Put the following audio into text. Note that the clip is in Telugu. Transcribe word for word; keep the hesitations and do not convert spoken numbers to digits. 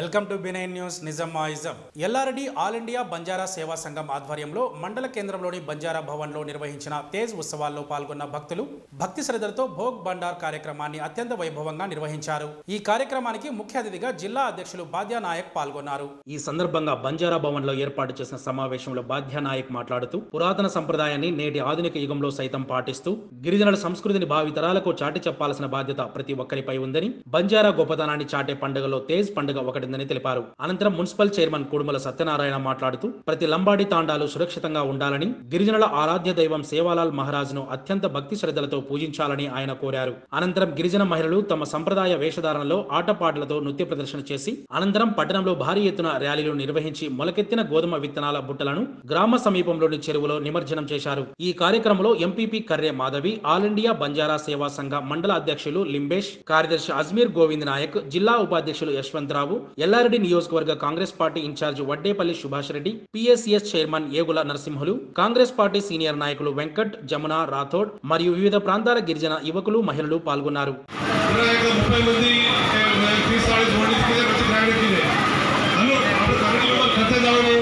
Welcome to B nine news నిజామాయిజం. LRD all India Banjara Seva Sangham ఆధ్వర్యంలో మండల కేంద్రంలోని బంజారా భవన్లో నిర్వహించిన తేజ్ ఉత్సవాల్లో పాల్గొన్న భక్తులు భక్తి శ్రద్ధలతో భోగ్ బండార్ కార్యక్రమాన్ని అత్యంత వైభవంగా నిర్వహించారు. ఈ కార్యక్రమానికి ముఖ్య అతిథిగా జిల్లా అధ్యక్షులు బాద్యా నాయక్ పాల్గొన్నారు. ఈ సందర్భంగా బంజారా భవన్ లో ఏర్పాటు చేసిన సమావేశంలో బాద్యా నాయక్ మాట్లాడుతూ పురాతన సంప్రదాయాన్ని నేటి ఆధునిక యుగంలో సైతం పాటిస్తూ గిరిజనుల సంస్కృతిని భావితరాలకు చాటి చెప్పాల్సిన బాధ్యత ప్రతి ఒక్కరిపై ఉందని, బంజారా గొప్పతనాన్ని చాటే పండుగలో తేజ్ పండుగ ఒకటి తెలిపారు. అనంతరం మున్సిపల్ చైర్మన్ కుడుమల సత్యనారాయణ మాట్లాడుతూ ప్రతి లంబాడి తాండాలు సురక్షితంగా ఉండాలని, గిరిజనుల ఆరాధ్య దైవం సేవాలాల్ మహారాజ్ ను అత్యంత భక్తి శ్రద్ధలతో పూజించాలని ఆయన కోరారు. అనంతరం గిరిజన మహిళలు తమ సంప్రదాయ వేషధారణలో ఆటపాటలతో నృత్య ప్రదర్శన చేసి అనంతరం పట్టణంలో భారీ ఎత్తున ర్యాలీలు నిర్వహించి మొలకెత్తిన గోధుమ విత్తనాల బుట్టలను గ్రామ సమీపంలోని చెరువులో నిమజ్జనం చేశారు. ఈ కార్యక్రమంలో MPP Karre Madhavi, all India Banjara Seva Sangha మండల అధ్యక్షులు లింబేష్, కార్యదర్శి అజ్మీర్ గోవింద్ నాయక్, జిల్లా ఉపాధ్యక్షులు యశ్వంతరావు, ఎల్ఆర్డి నియోజకవర్గ Congress party in-charge Vaddepalli Subhash Reddy, PSCS chairman Egula Narasimhulu, Congress party senior నాయకులు వెంకట్, జమున, రాథోడ్ మరియు వివిధ ప్రాంతాల గిరిజన యువకులు, మహిళలు పాల్గొన్నారు. मुझे